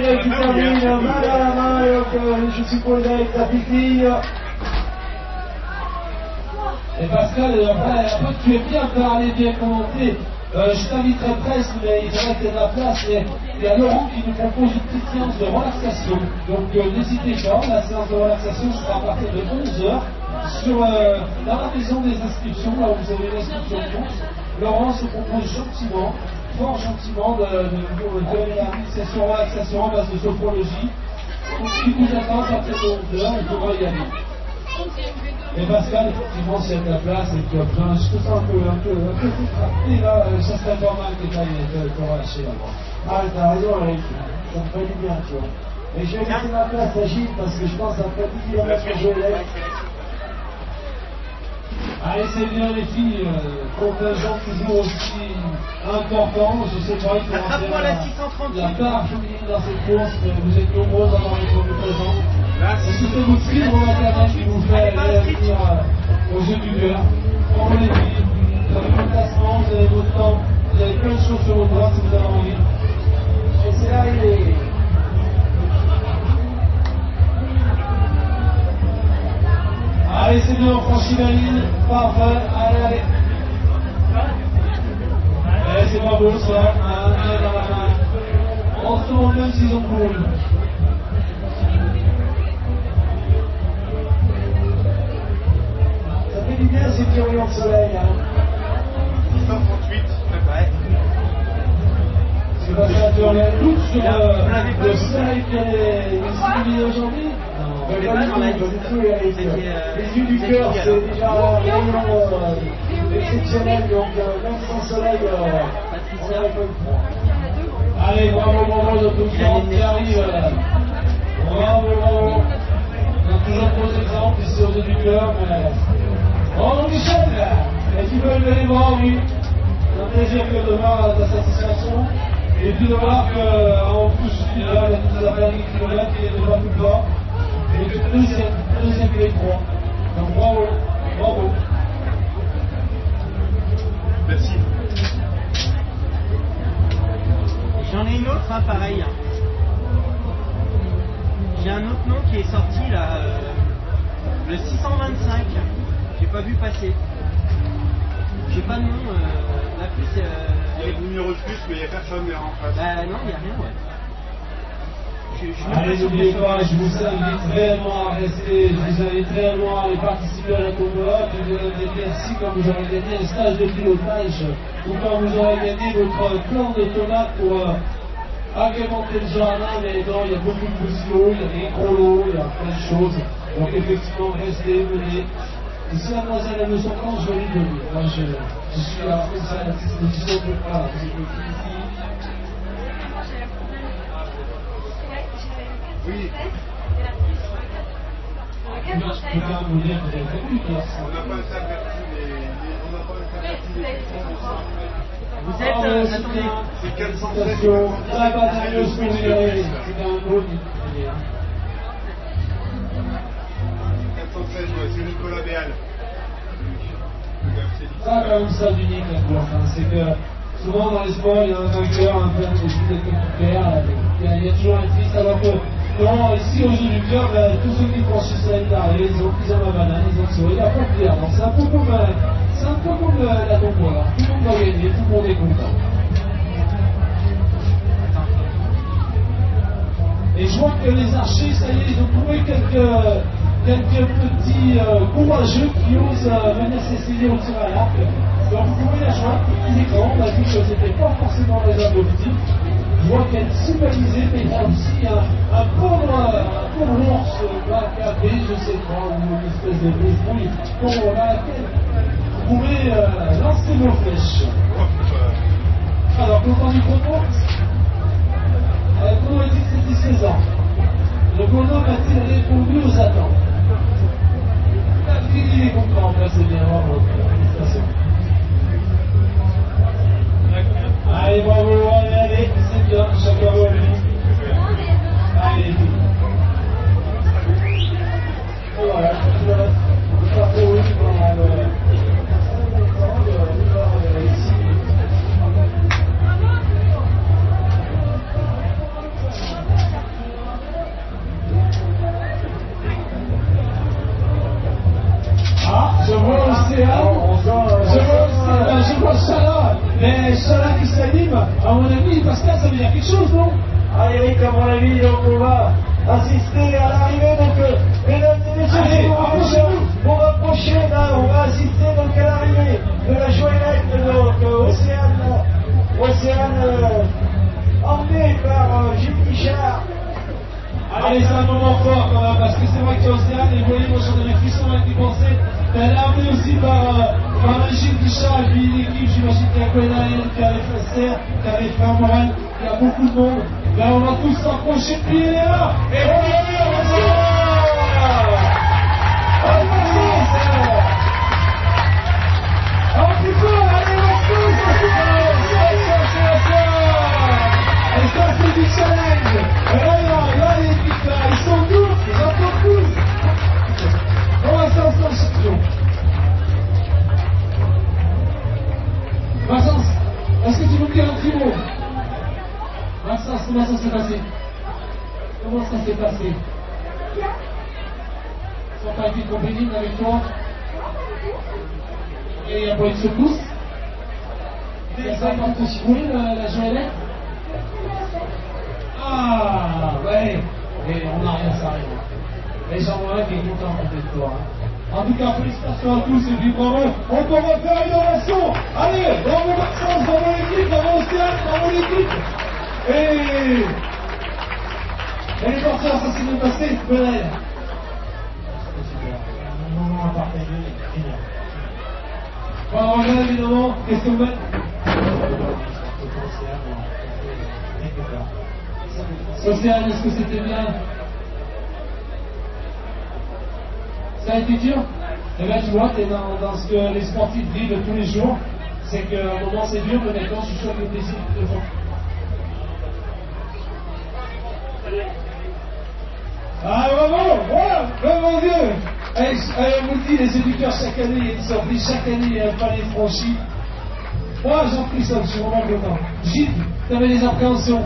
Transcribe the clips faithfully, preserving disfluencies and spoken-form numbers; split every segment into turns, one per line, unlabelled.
Pascal qui termine main dans la main, donc euh, je suppose avec sa fille. Et Pascal, après, après tu es bien parlé, bien commenté. Euh, je t'inviterai presque, mais il faudrait que tu aies de la place. Et il y a Laurent qui nous propose une petite séance de relaxation. Donc euh, n'hésitez pas, la séance de relaxation sera à partir de onze heures sur euh, dans la maison des inscriptions, là où vous avez l'inscription de compte. Laurent se propose gentiment, fort gentiment, de, de, de, de donner une session de relaxation en base de sophrologie. Donc si vous attend à partir de onze heures, il faudra y aller. Et Pascal, effectivement, s'il y a de la place et que tu as besoin, je te sens un peu, un peu, un peu frappé là, ça serait pas mal que tu ailles te relâcher là-bas. Ah, t'as raison, Eric, ça me fait du bien, tu vois. Et je vais laisser ma place à Gilles parce que je pense à pas dix kilomètres que je l'ai. Allez, c'est bien les filles, euh, contingent toujours aussi important, je sais pas, il faut rentrer la, la part féminine dans cette course, mais vous êtes nombreux à avoir répondu présent. Et c'était votre fil sur internet qui vous fait réagir aux yeux du cœur. Prends les filles, vous avez votre classement, vous avez votre temps, vous avez plein de choses sur votre droite si vous avez envie. Et c'est là, il est. Allez, c'est bien, on franchit la ligne, parfait, allez, allez. Allez, c'est pas beau ça, un main dans la main. On se tourne même s'ils ont couru. Ça fait du bien ces petits rayons de soleil, hein.
six cent trente-huit, ouais.
C'est pas ça, tu regardes tout sur euh, le soleil qui est distribué aujourd'hui. Pas du tout, pas du tout, Eric. Les yeux du cœur, c'est déjà un rayon euh, exceptionnel, donc euh, même sans soleil, euh, on n'aurait pas eu froid. Allez, bravo, bravo, de tout le monde qui arrive. Bravo, bravo. On a toujours beaux exemples ici aux yeux du cœur, mais. Bravo, Michel. Et tu peux lever les bras, oui. C'est un plaisir que de voir ta satisfaction. Et puis de voir qu'en plus, il y a des affaires de kilomètres, il est déjà plus fort. Et le deuxième, deuxième et les trois. Donc bravo, bravo.
Merci.
J'en ai une autre, hein, pareil. J'ai un autre nom qui est sorti là, euh, le six cent vingt-cinq. J'ai pas vu passer. J'ai pas de nom. Euh, la plus. Euh,
il y a le numéro de plus, mais il n'y a personne en face.
Bah non, il n'y a rien, ouais. Je, je
Allez, n'oubliez pas, je vous invite réellement à rester, je vous invite réellement à aller participer à la tombola, que vous avez gagné ainsi quand vous aurez gagné un stage de pilotage, ou quand vous aurez gagné votre plan de tomates pour euh, agrémenter le jardin, mais non, il y a beaucoup de pousseaux, il y a des gros lots, il y a plein de choses. Donc effectivement, restez, venez. Et si mademoiselle a besoin de temps, je vais lui donner. Moi, je, je suis à la disposition de voilà, vous êtes ici.
Oui.
Je peux bien vous dire que vous avez fait une classe.
On n'a pas interverti les. On n'a pas interverti les.
Vous êtes. Euh, attendez.
C'est quatre cent seize.
Très batailleuse pour les gagner. C'est un gros niveau.
quatre cent seize, ouais, c'est Nicolas Béal.
Ça, quand même, ça d'unique la course. Hein. C'est que souvent dans les sports, il y a un vainqueur, un peu des filles qui perdent. Il y a toujours un triste alors que. Non, ici au jeu du cœur, ben, tous ceux qui franchissent la ligne d'arrivée, ils ont pris ma banane, ils ont sauvé, il n'y a pas de pire. Donc c'est un peu comme, euh, c'est un peu comme euh, la tombola. Tout le monde va gagner, tout le monde est content. Et je vois que les archers, ça y est, ils ont trouvé quelques, quelques petits euh, courageux qui osent euh, venir s'essayer au tir à l'arc. Donc vous pouvez la joindre, petit écran, on a vu que ce n'était pas forcément réservé aux petits. Je vois qu'elle est supervisée, mais il y a aussi un, un pauvre, un pauvre ours, un B, je sais pas, ou une espèce de brisbouille, pour laquelle vous pouvez euh, lancer vos flèches. Alors, content du chrono, euh, comment on dit que c'était seize ans. Le bonhomme a-t-il répondu aux attentes? La fille, il est content, là c'est bien, bravo, félicitations. Allez, bravo, allez, allez, c'est bien, chacun va lui. Allez. Et voilà, je vais faire trop haut dans le... ici. les chalins qui s'animent, à mon avis, Pascal, ça veut dire quelque chose, non?
Ah, Eric, à mon avis, donc on va assister à l'arrivée, donc, euh, mesdames et messieurs,
allez,
si vous rapprochez, on va approcher, là, on va assister donc à l'arrivée de la joëlette, donc, euh, Océane, Océane, euh, emmenée par euh, Gilles Guichard.
Allez, c'est un moment fort quand même, parce que c'est vrai qu'Océane, et vous voyez, moi j'en ai mes frissons avec y penser, elle est amenée aussi par, euh, par Gilles Guichard, et puis l'équipe, j'imagine qu'il y a Gwenaël, qu'il y a les Frères, qu'il y a les Frères Morel, il y a beaucoup de monde. Là, on va tous s'approcher, puis elle est là, et voilà, Océane! Allez, vas-y, un petit peu, allez, on se pousse, on se pousse, et ça, c'est du challenge. Et là, là, là, les équipes, là, ils sont douces, ils en sont tous. On va s'en sortir. Maxence, est-ce que tu veux me dire un petit mot? Maxence, comment ça s'est passé? Comment ça s'est passé? Ils sont pas été compétitifs avec toi? Et il n'y a pas eu de secousse? Il y a ça quand tu secoué la, la joëlette? Ah, ouais, et on n'a rien, ça arrive. Et Jean-Morin qui est content de toi. Hein. En tout cas, félicitations à tous et puis bravo. On peut refaire une ovation. Allez, bravo Maxence, bravo l'équipe, bravo Océane, bravo l'équipe. Et. Et les porteurs, ça s'est bien passé, Benel.
Un moment à partager, génial.
Pas de regret, évidemment. Qu'est-ce que vous faites? Océane, est-ce que c'était bien? Ça a été dur? Eh bien, tu vois, tu es dans, dans ce que les sportifs vivent tous les jours. C'est qu'à un moment c'est dur, mais maintenant je suis sûr que le plaisir est de fond. Ah, bravo! Voilà! Oh, mon Dieu! Allez, on vous dit, les éducateurs, chaque année, il y a une surprise. Chaque année, il y a un palier franchi. Moi, j'en prie ça, je suis vraiment content. Gilles, tu avais des appréhensions.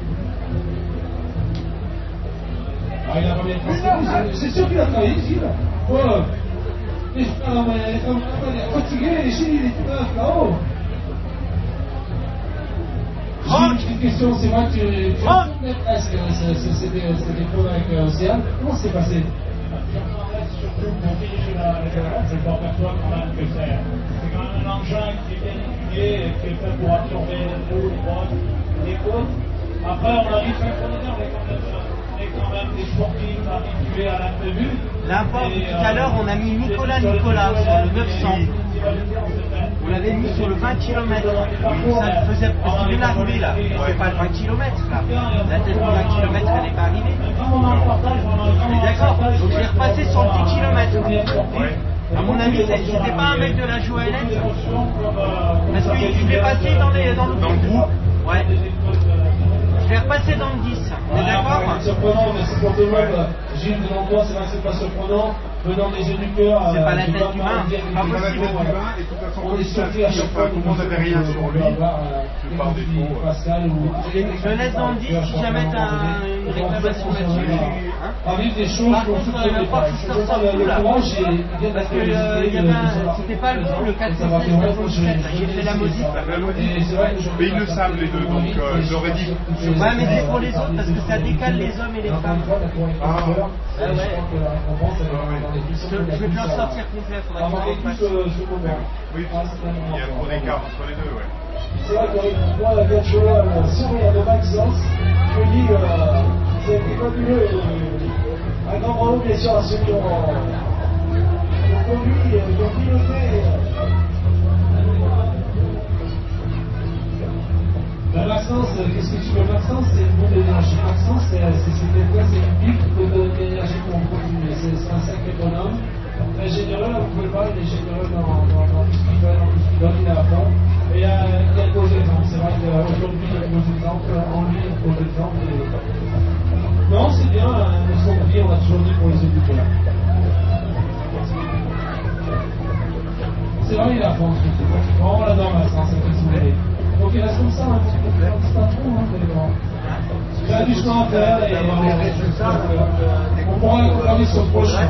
Ah, il a pas bien travaillé. C'est sûr qu'il a travaillé, Gilles. Oh. Mais, ah, mais, il est fatigué, Gilles, il est tout neuf là-haut. Gilles, petite question, c'est vrai que tu es presque, c'était des problèmes avec euh, Océane. Comment ça s'est passé?
Surtout pour diriger la caméra, je m'aperçois quand même que c'est quand même un engin qui est bien étudié et qui est fait pour absorber l'eau, les brottes, les côtes. Après, on arrive à connaître, on est quand même, on est quand même des sportifs habitués à l'imprévu.
Là, tout à l'heure, on a mis Nicolas Nicolas sur le neuf cents. On l'avait mis sur le vingt kilomètres. Ça le faisait parce qu'il est arrivé là. C'est pas le vingt kilomètres là. La tête du vingt kilomètres, elle n'est pas arrivée. On est d'accord. Donc je l'ai repassé sur le dix kilomètres. À mon avis, c'était pas un mec de la Joëlette. Parce que je l'ai passé dans, les, dans le groupe. Ouais. Je l'ai repassé dans le dix. On est d'accord?
C'est surprenant, mais c'est pour tout le monde. Gilles, devant toi, c'est vrai que c'est pas surprenant. Venant des yeux du cœur.
C'est pas la tête d'humain.
Pas possible. Et de toute façon,
on est surpris à chaque fois.
tout le monde n'avait rien sur lui. C'est par défaut.
Pascal ou.
Je le laisse dans le dix si jamais tu as une réclamation là-dessus.
À vivre des choses qu'on ne soupçonnait pas. Je suis content le courage et
parce que c'était pas le bon, le quatre cent seize, j'ai fait la maudite.
Mais ils le savent les deux, donc euh, je l'aurais dit.
Ouais, mais c'est pour les autres parce que ça décale les hommes et les femmes.
Ah
ouais. Je vais te le sortir complet, il faudra que tu fasses.
oui, il y a trop d'écart entre les deux, ouais.
C'est vrai que moi, la quatre joueurs, sourire de Maxence, je me dis que ça a été fabuleux. Un grand bravo, bien sûr, à ceux qui ont conduit, qui ont piloté.
Ben Maxence, qu'est-ce que tu veux? Maxence, c'est une bombe d'énergie. Maxence, c'est quoi? C'est une pique d'énergie pour continuer. C'est un sacré bonhomme. Très généreux, là, vous pouvez le voir, il est généreux dans, dans, dans tout ce qu'il fait, dans tout ce qu'il donne, il est à fond. Et il y a, il y a de beaux exemples. C'est vrai qu'aujourd'hui, il y a de beaux exemples. En lui, il y a de beaux exemples. Et... Non, c'est bien, le son de vie, on a toujours dit pour les éducateurs. C'est vrai, il est à fond, ce truc. Vraiment, on l'adore, Maxence, c'est très souverain. Donc il reste comme ça un petit peu, c'est pas trop, hein, il y a du chemin à faire et on pourra l'accompagner sur le prochain.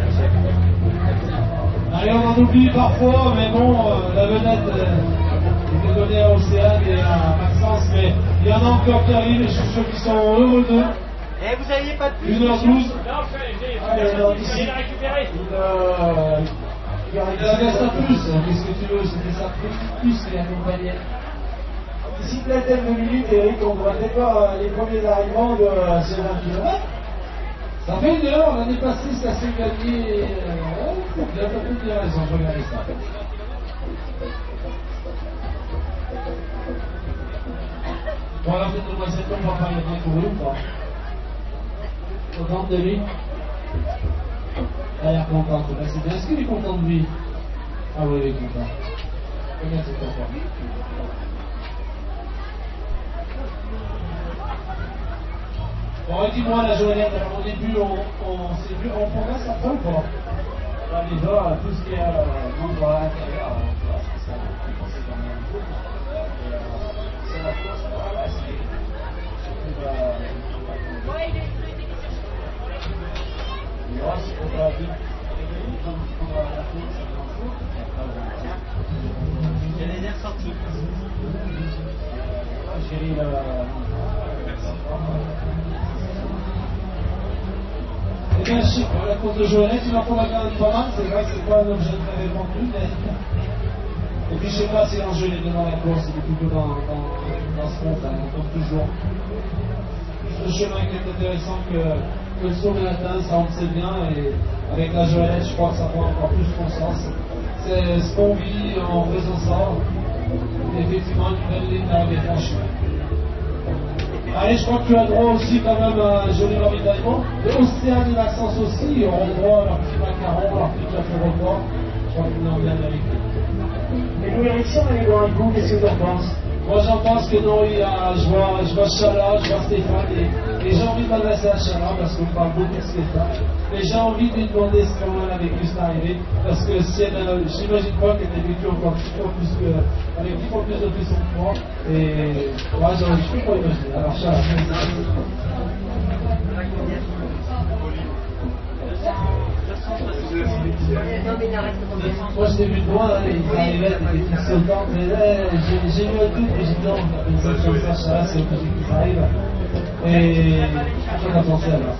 Allez, on en oublie parfois, mais bon, euh, la vedette, euh, était donné à Océane et à Maxence, mais il y en a encore qui arrivent et je suis sûr qu'ils sont heureux d'eux.
Et vous n'aviez pas de plus?
une heure douze.
Non, j'ai
alors,
j'ai
ici,
récupéré.
il a- il a
Il avait ça plus, qu'est-ce que tu veux, c'était ça plus qu'il accompagnait.
D'ici une vingtaine de minutes, Eric, on va peut-être voir euh, les premiers arrivants de euh, ces vingt kilomètres.
Ça fait une heure, l'année passée, ça s'est gagné. Euh, il a peut-être bien raison, je regarde ça. Bon, la petite demoiselle, on va pas y bien courir ou pas? Contente de lui? Elle a l'air contente, ben, c'est bien. Est-ce qu'il est content de lui? Ah oui, il est content. Regarde, c'est content. Bon, dis-moi la Joëlette, alors au début, on, on s'est vu, on progresse après ou pas?
Là, déjà, tout ce qui est euh, membre à l'intérieur, on voit ce que ça c'est quand même un peu. Et, euh, c'est la course, voilà, c'est. Je trouve. Euh, il y aura ce qu'on va dire. Comme on va la course, c'est un peu. Et après, on
Je les ai ressortis.
va. Chérie, là.
Eh bien, je sais pas, la course de Joëlette, il en faut la quand même pas mal, c'est vrai que c'est pas un objet très répandu, mais. Et puis je sais pas si l'enjeu est devant la course, il est plutôt dans, dans, dans ce compte, hein, comme toujours. Le chemin qui est intéressant que, que le saut matin, ça on le sait bien, et avec la Joëlette, je crois que ça prend encore plus son sens. C'est ce qu'on vit en faisant ça, et effectivement, une belle ligne d'arrivée franchie. Allez, je crois que tu as droit aussi quand même à un joli ravitaillement. Et Océane et Maxence aussi auront droit à leur petit macaron, leur petit café repas. Je crois qu'ils l'ont bien mérité.
Et nous, Eric, si on allait boire un coup, qu'est-ce que tu en penses?
Moi j'en pense que non, il y a, je vois, je vois Chala, je vois Stéphane, et, et j'ai envie de m'adresser à Chala parce qu'on parle beaucoup de Stéphane. Mais j'ai envie de lui demander ce comment elle a vécu cette arrivée, parce que si elle, euh, j'imagine pas qu'elle ait vécu encore dix fois plus que, avec dix fois plus de pression que moi, et moi j'en je peux pas imaginer. Alors Chala, moi je t'ai vu de loin, hein, ils arrivaient, ils étaient sautants, mais là j'ai j'ai eu un doute, mais j'ai dit non, une chose comme ça, Chala, c'est obligé qu'ils arrivent. Et qu'est-ce qu'on a pensé alors?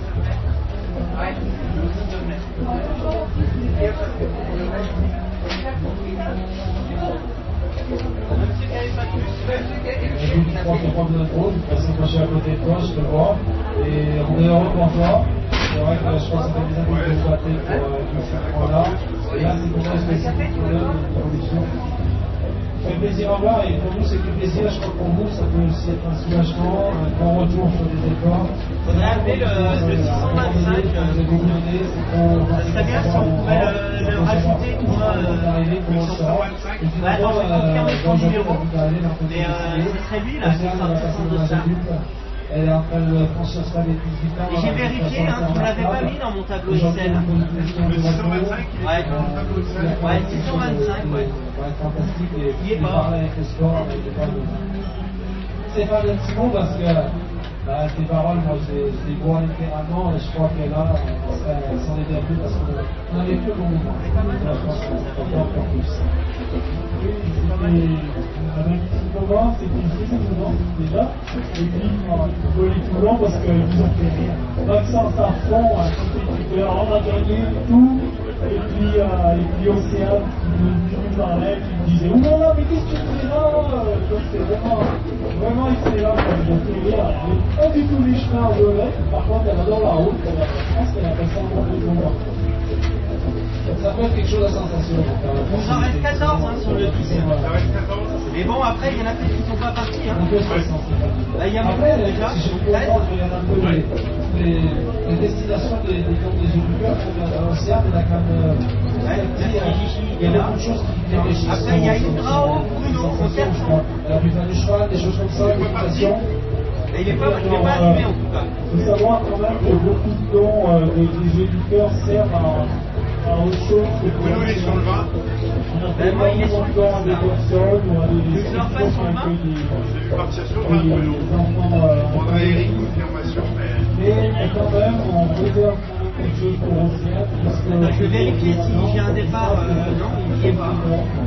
Écoute, je crois qu'il n'y a pas besoin de trop, de toute façon quand je suis à côté de toi, je te vois, et on est heureux pour toi. C'est vrai que je pense que ça fait des années que vous battez pour euh, ce point-là, et là c'est pour moi spécifique pour l'heure de production. Ça fait plaisir à voir, et pour nous c'est du plaisir, je crois que pour vous ça peut aussi être un soulagement, un bon retour sur les efforts.
On a appelé le, le six cent vingt-cinq. Ça serait bien si on pouvait le, le rajouter, moi, euh, ouais, non, je vais confirmer son numéro, mais euh, ce serait lui là qui sortit de ça.
Elle est en train de franchir ça les dix-huit ans.
Et j'ai vérifié, hein, tu ne l'avais pas mis dans mon tableau Excel.
Le six cent vingt-cinq, il est
Ouais.
dans le tableau de Excel.
Ouais, six cent vingt-cinq, ouais.
Ouais, fantastique. Et
Il est
il
pas.
parlait avec le sport, avec les femmes. C'est pas bien Simon parce que bah, tes paroles, moi je les, je les vois littéralement et je crois que là, elles s'en est bien plus parce qu'on a vécu le bon moment. Là, je pense qu'on va pas encore plus.
Avec Thomas, c'était dix ans déjà, et puis Pauline Toulon parce qu'ils nous ont fait rire. Maxence à fond, un compétiteur, on a gagné tout, et puis, euh, et puis Océane qui nous parlait, qui nous disait: oh là là, mais qu'est-ce que tu fais là? Donc c'est vraiment, vraiment excellent, ils ont fait rire. Elle n'est pas du tout les chemins à Violette, par contre elle adore la route, elle a, je pense qu'elle a passé un bon moment.
Ça peut être quelque chose à sensation.
Il nous en reste quatorze hein, sur le dix.
Ça reste quatorze.
Mais bon, après, il y en a peut-être qui ne sont pas partis. Hein.
Un peu stressant, c'est pas mal.
Là, il y a
Après,
beaucoup déjà.
si je comprends, je regarde un peu les, les, les destinations des, des camps des Jeux comme à l'Océane, il y en a quand même.
Ouais,
Il y a beaucoup de choses qui réfléchissent.
Après, il y a Idrao, Bruno, en quatre ans.
La putain du cheval, des choses comme ça, l'éducation.
Et il n'est pas, il est pas arrivé en tout cas.
Il faut savoir quand même que beaucoup de dons euh, des, des éditeurs servent à, à autre chose que pour
Bruno, il est sur le vin.
Ben, moi, il est sur le
dons à des personnes ou à des
Je leur passe sur le vin.
Je vais partir sur le
des,
vin,
des
Bruno.
enfants. Euh,
On a Eric, confirmation, mais.
mais quand même, on réserve quand même quelque chose pour Océane.
Attends, je vais vérifier si j'ai un départ. Euh, non, il n'y est pas.
On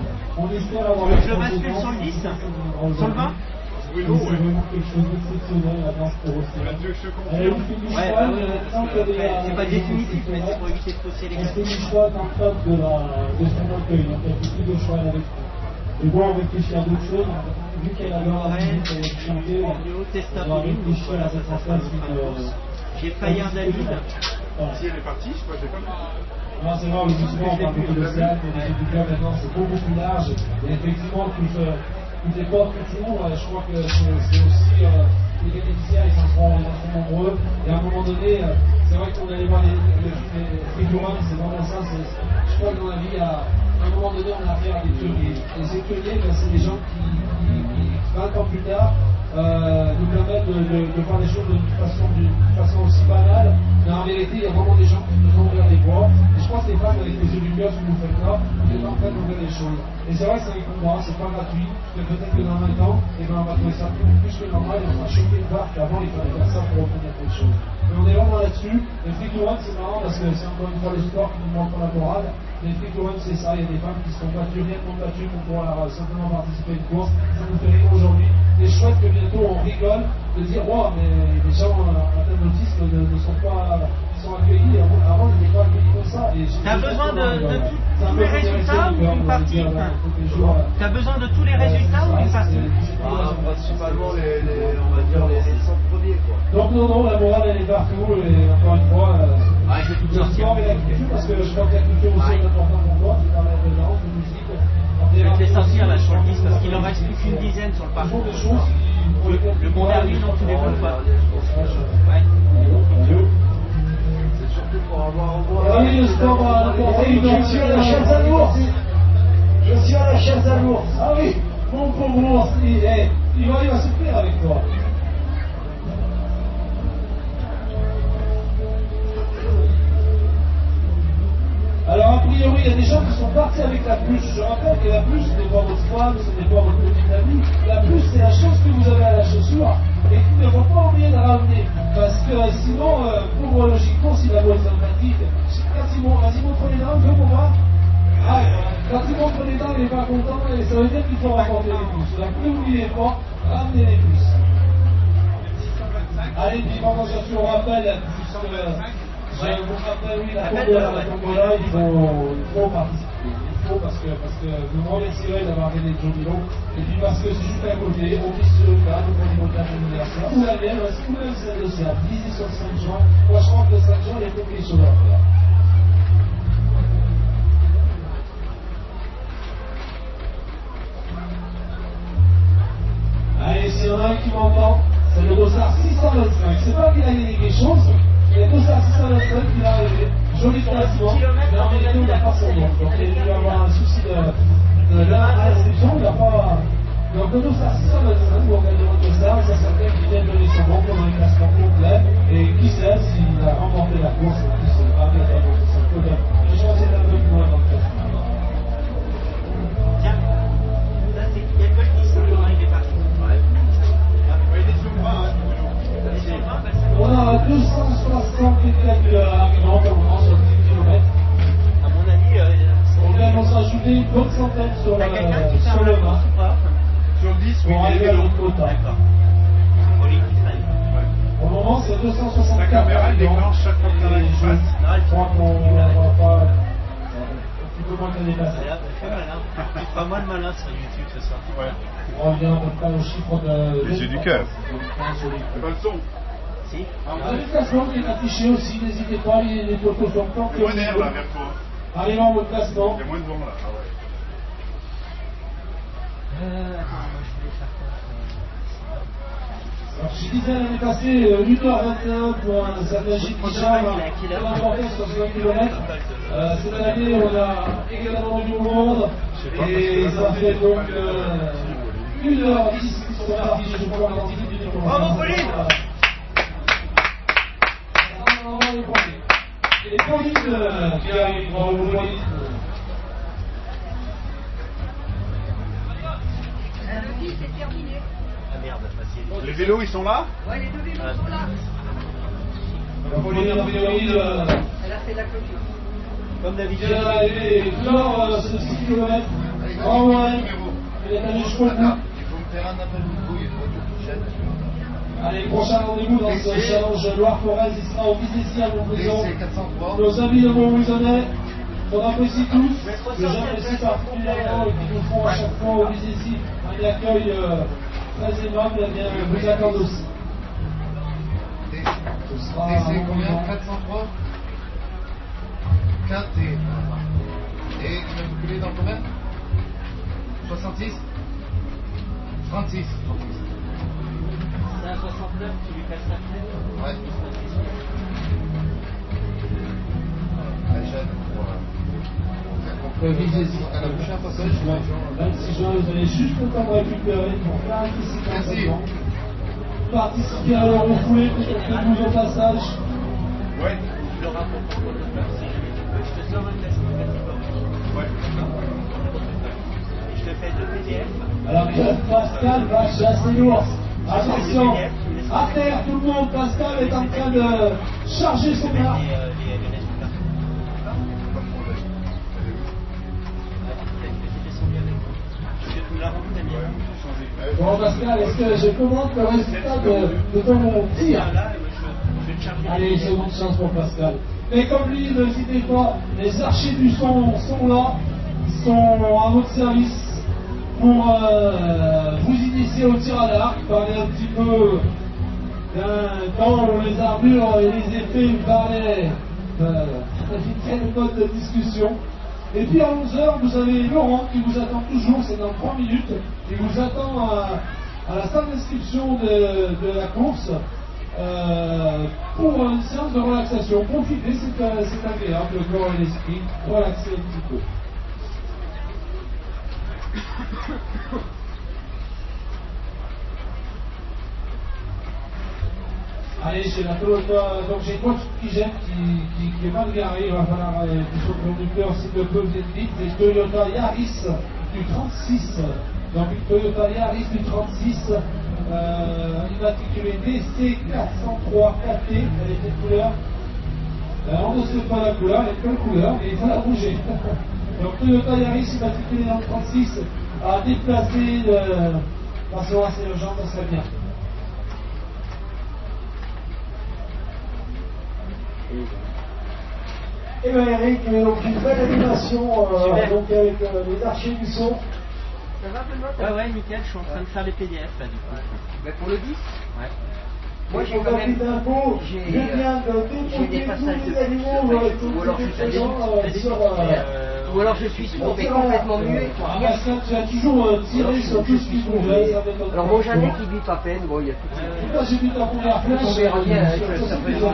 On espère avoir
Je le bascule sur le dix, sur le vingt.
Oui,
C'est
non, ouais.
vraiment quelque chose d'exceptionnel la danse pour aussi.
Là, tu veux que je te
Allez,
confirme?
on fait du
Ouais,
cheval,
bah oui, ouais, parce que après, c'est pas définitif, mais c'est pour éviter de fausser les
on fait
gars.
du cheval dans le top de, la, de son accueil, donc il y a plus de cheval avec nous. Et bon, on réfléchit à d'autres choses, vu qu'elle a dans la musique, elle est chantée,
Du haut
on va
testapoline, donc
réfléchir
voilà,
à
ça
mettre en
s'appelle
place une... euh,
J'ai Fire David.
voilà.
Si elle est partie, je sais pas, j'ai pas vu.
Non, c'est vrai, effectivement, on parle beaucoup de cercle, des éducateurs maintenant, c'est beaucoup plus large. Et effectivement, toutes, euh, toutes les portes que tu ouvres, je crois que c'est c'est aussi euh, les bénéficiaires, ils en seront, ils en seront nombreux. Et à un moment donné, euh, c'est vrai qu'on allait voir les, les, les, les figurants, c'est vraiment ça. c'est- Je crois que dans la vie, à, à un moment donné, on a affaire à des pionniers. Et ces pionniers, ben, c'est des gens qui, qui, qui, vingt ans plus tard, euh, nous permettent de, de, de voir les choses d'une façon, d'une façon aussi banale. Mais en vérité, il y a vraiment des gens qui nous ont ouvert les voies. Et je pense que les femmes, avec les yeux du cœur, que vous faites là, vous êtes en train d'ouvrir les choses. Et c'est vrai que c'est un combat, c'est pas gratuit. Mais peut-être que dans vingt ans, eh ben, on va trouver ça plus, plus que normal et on va choquer le voir qu'avant, il fallait faire ça pour reconnaître les choses. Mais on est vraiment là-dessus. Les Free-to-Run, c'est marrant parce que c'est encore une fois le sport qui nous manque pour la morale. Les Free-to-Run, c'est ça. Il y a des femmes qui se sont battues, rien contre battues pour pouvoir euh, simplement participer à une course. Ça nous fait rire aujourd'hui. Et je souhaite que bientôt on rigole de dire, wow, mais les gens euh, atteints d'autisme ne, ne sont pas sont accueillis. Avant, avant ils n'étaient pas accueillis comme ça. Et j'ai-
T'as
j'ai
besoin de,
vraiment,
de
euh,
tout-
c'est un
tous
peu
les résultats ou
intéressant,
une
on va
partie
dire,
enfin,
tous les jours, euh,
T'as besoin de tous les résultats ou une partie?
Ah, principalement les, les, on va dire les, les cent premiers quoi.
Donc non, non, la morale elle est partout et encore une fois, euh,
Ouais, je vais tout
le
sortir.
sport et la culture, parce que je crois que la culture aussi
Ouais.
est importante pour toi, tu parlais de danse, de musique.
Je vais te les sortir là sur le dix parce qu'il en reste plus qu'une dizaine sur le
Ce sont
parcours.
des choses qui, pour lesquelles
Le bon dernier, non, tu les veux pas. Ouais.
C'est surtout pour avoir un bon.
Ah oui, le sport va apporter une
Je suis à la chasse à l'ours. Je suis à la chasse à l'ours.
Ah oui, mon pauvre ours, il, eh, il va, il va se plaire avec toi. Alors, a priori, il y a des gens qui sont partis avec la pluche. Je rappelle que la pluche, ce n'est pas votre femme, ce n'est pas votre petite amie. La pluche, c'est la chose que vous avez à la chaussure et qu'il ne faut pas oublier de ramener. Parce que sinon, euh, pour logiquement, si la voix est sympathique, quand ils montrent, vas-y, montre les dents, veux pour moi. Ah, quand ils montrent les dents, il n'est pas content et ça veut dire qu'il faut rapporter les puces. Donc, n'oubliez pas, ramenez les puces. Allez, puis pendant que je vous rappelle, puisque je vous rappelle, oui, la tombola, la tombola, il faut, il faut participer. Il faut parce que, parce que vous me remercierez d'avoir aidé Joe Milo. Et puis parce que c'est juste à côté, au lycée de Cannes, au niveau de l'anniversaire. Vous l'avez, si vous l'avez, c'est le cercle, dix sur le cinq juin. Moi, je crois que le cinq juin, il y a quelque chose à faire. Allez, s'il y en a un qui m'entend, c'est le dossard six cent vingt-cinq. C'est pas qu'il a gagné quelque chose, mais le dossard six cent vingt-cinq, il a arrivé. Joli classement, mais en vérité, on n'a pas son nom. Donc, il va y avoir un souci de, de l'inscription, il n'a pas. Donc, le dossard six cent vingt-cinq, vous regardez le dossard, ça s'appelle qu'il vient de donner son nom pendant un classement complet. Et qui sait s'il a remporté la course, qui sait pas, mais ça, donc, c'est un peu de. Je pense que c'est un peu plus loin dans le classement.
Tiens, ça c'est. Il y a que le dix, hein, il est parti. Ouais.
Ouais, il est sur le bras, hein.
Et sur le vingt, bah, ça
On a deux cent soixante et quelques arrivants pour le moment sur dix kilomètres.
à mon avis, euh,
On vient d'en s'ajouter une bonne centaine sur,
t'as
le-
quelqu'un qui fait
sur
un
le
course
vingt.
ou pas?
Sur le dix, oui,
Pour
il
arriver
est
à
long.
l'autre quota.
D'accord. Oli qui traîne.
Pour le moment, c'est deux cent soixante.
La caméra, elle déclenche chaque fois que t'en as une face.
Non, elle
Je crois qu'on
il
va
va-
pas. Un petit peu moins que l'année passée.
Voilà, bah, fais malin. Fais pas mal malin sur YouTube ce soir.
Ouais.
On revient à peu près au chiffre de.
Les yeux du cœur. C'est pas le son.
Si.
Vous avez le classement qui est affiché aussi, n'hésitez pas, les, les photos sont tant
Il y a moins d'air là vers toi.
Arrivant au classement.
Il y a moins de vent là. Ah ouais.
Euh, attends, moi je voulais faire quoi
Alors, je disais l'année passée, euh, une heure vingt et un pour un certain Gilles Pichard,
Il a quelle heure
on a remporté soixante kilomètres. Euh, cette année, on a également du monde, et ça fait donc euh, une heure dix qui sont partis, je crois, en dix minutes.
Bravo, Pauline!
Et Pauline euh, qui arrive, bravo Pauline.
Le dix est terminé.
Ah merde, facile.
Les vélos, ils sont là?
Ouais, les deux vélos sont là.
Donc, Pauline, a priori, euh,
Elle a fait la clôture.
Comme d'habitude.
vient d'arriver clore euh, ce six kilomètres.
Oh ouais, il est allé jusqu'au bout.
Il faut me faire un appel de couille pour une prochaine.
Allez, prochain rendez-vous dans ce challenge Loire-Forez, il sera au Visécy à Montbrison. Nos amis de Montbrison, on apprécie tous, que j'apprécie particulièrement et qui nous font à chaque fois au Visécy un accueil euh, très aimable, eh bien, vous accorde aussi. Ce sera
c'est combien? quatre cent trois quatre et... Et tu vas me couler dans combien? soixante-six trente-six
C'est un soixante-neuf, tu lui casses la tête.
Ouais. Allez, jeune.
Le Visécy.
À la prochaine fois,
vingt-six juin, vous allez juste le temps de récupérer pour faire un petit
merci.
Participer à l'heure refoulée, peut-être nous au passage.
Ouais. Tu l'auras pour prendre le peur si je te sors un classement catégorie. Ouais. Je te fais deux P D F.
Alors que Pascal va chasser l'ours. Attention, à terre tout le monde, Pascal est en train de charger son arc. Bon Pascal, est-ce que je commande le résultat de, de ton tir? Allez, seconde chance pour Pascal. Mais comme lui, n'hésitez pas, les archers du son sont là, ils sont à votre service pour euh, vous initier au tir à l'arc, parler un petit peu d'un temps où les armures et les épées vous parlaient euh, d'une mode de discussion. Et puis à onze heures, vous avez Laurent qui vous attend toujours, c'est dans trois minutes, il vous attend à, à la salle d'inscription de, de la course euh, pour une séance de relaxation. Profitez, c'est agréable, le corps et l'esprit, relaxez un petit peu. Allez, j'ai la Toyota, donc j'ai une voiture qui gêne, qui, qui, qui est mal garée, il va falloir euh, que son conducteur, s'il le peut, vienne vite. C'est Toyota Yaris du trente-six. Donc une Toyota Yaris du trente-six, euh, immatriculée D C quatre cent trois K T, elle est de couleur. Euh, on ne sait pas la couleur, elle est quelle couleur, mais il faut la bouger. Donc Toyota Yaris immatriculée dans le trente-six, à déplacer euh, de façon assez urgente, ça serait bien.
Et bien Eric, donc une belle animation euh, donc avec euh, les archers du son.
Ça va Benoît? Ouais ouais nickel, je suis en train de faire les P D F là du coup. Mais pour le dix? Ouais.
Moi j'ai quand même d'infos, je viens de dépoter tous les animaux ou alors je suis sur
ou alors je suis tombé complètement muet.
Ah bah ça, tu as toujours euh, tiré sur tout ce qui bougeait.
Alors mon Janet qui vit pas peine, bon il y a tout.
Pourquoi j'ai vu ta première flèche?
Tomber en lien avec ça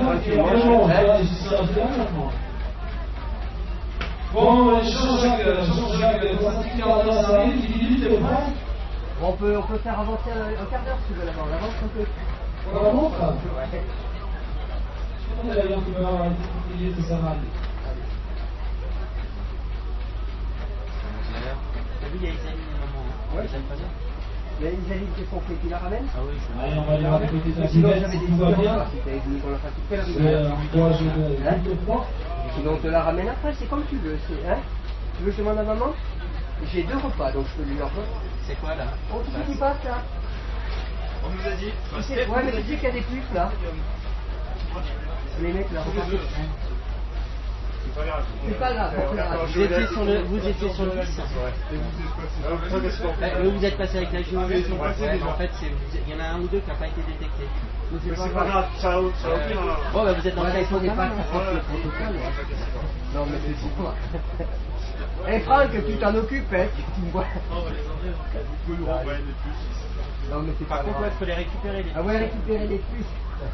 bon, Jean-Jacques, Jean-Jacques, Jean-Jacques, ça arrive, il est prêt?
On peut, on peut faire avancer un quart d'heure si tu veux là-bas, on avance un peu.
On la montre?
Ouais.
On est d'ailleurs qui va avoir un petit millier de sa malle.
T'as vu, il y a Isaline et maman. Ouais, j'aime pas bien.
Il y a Isaline qui est son fait, qui la ramène?
Ah oui, je
Allez, on va aller voir du côté de la
sinon
buvette,
j'avais
si
des
tout va bien.
si t'avais voulu qu'on la fasse tout la
C'est
buvette.
un courage de froid.
Sinon on te la ramène après, c'est comme tu veux. Hein? Tu veux que je demande à maman? J'ai deux repas, donc je peux lui leur donner.
C'est quoi là?
Oh, tu sais qui passe là?
On nous a dit.
Tu sais, ouais, mais tu sais qu'il y a des puces là. Les mecs là, regardez. C'est pas grave, c'est pas grave.
Vous étiez sur le, vous étiez sur le dix. Euh, vous êtes passé avec la géométrie. Ouais, en fait, il y en a un ou deux qui n'ont pas été détectés.
C'est pas grave,
ça va, ça va bien là.
Bon, bah, vous êtes dans le
il faut pas que ça fasse le protocole. Non, mais c'est pour toi. Eh Franck, tu t'en occupes, hein, tu me vois. Non, mais c'est pas
Par contre,
grave.
il faut les récupérer les
Ah ouais, récupérer les puces.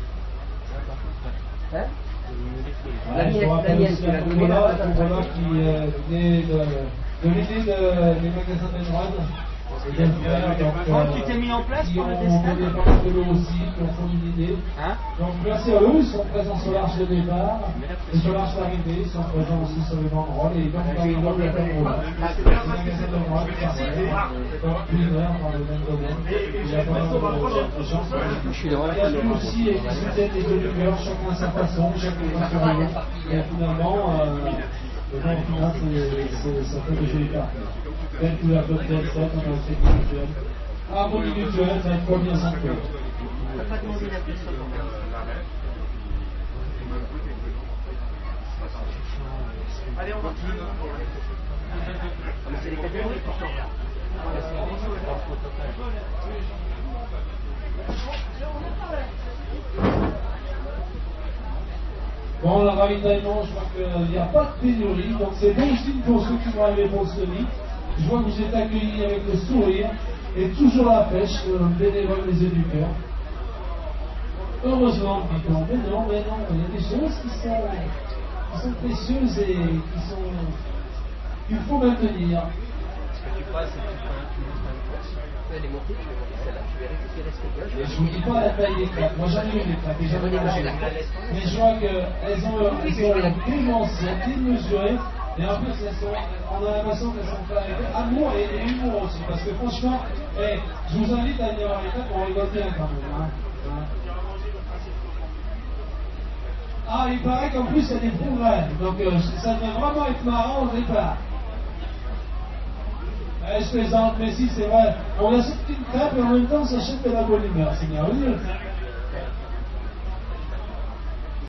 Hein? La
Ouais, je
mienne,
vous
la
rappelle
mienne,
aussi
tu
à
l'as donnée
Nicolas,
là-bas.
Nicolas qui euh, venait de, de l'idée de, des magasins d'Enrad.
Franck, tu t'es mis en place pour le
destin?
destin?
Qui ont des parcs de l'eau aussi, qui ont fourni l'idée.
Hein?
Donc merci à eux, ils sont présents sur l'arche de départ et sur l'arche d'arrivée, ils sont présents aussi sur les banderoles et donc dans les domaines de magasins d'Enrad, donc plusieurs dans le même domaine. Il y a pas mal de gens. Il y a lui aussi et qui soutiennent les deux lumières, chacun à sa façon, chacun à son niveau. Et finalement, euh, Mais bon, au final, c'est, ça fait des jolies cartes. Belle couleur de tête, on a fait mutuel. Harmonie mutuelle, c'est un premier centre.
On n'a pas demandé la plus sur Allez, on va. Mais c'est les catégories pourtant.
Bon, le ravitaillement, je crois qu'il n'y a pas de pénurie, donc c'est bon signe pour ceux qui vont arriver pour le Sony. Je vois que vous êtes accueillis avec le sourire et toujours la pêche, le bénévole des yeux du cœur. Heureusement, dit-on, mais non, mais non, il y a des choses qui sont, qui sont précieuses et qui sont, qu'il faut maintenir.
Ce que tu passes, c'est que tu prends un toulouse dans une course. Tu peux aller monter, tu vas monter celle-là, tu vas récupérer ce que tu as.
Et je vous dis pas la taille des crêpes, moi j'en ai eu des crêpes et j'en ai mangé. Mais je vois qu'elles ont, elles ont démencées, démesurées, et en plus elles sont, on a l'impression qu'elles sont faites avec amour et, et humour aussi, parce que franchement, hey, je vous invite à venir voir les crêpes, on rigole bien quand même. Hein. Hein. Ah, il paraît qu'en plus il y a des progrès, donc euh, ça devait vraiment être marrant au départ. Eh, je plaisante, mais si c'est vrai, on achète une crêpe et en même temps on s'achète de la bonne humeur, c'est merveilleux.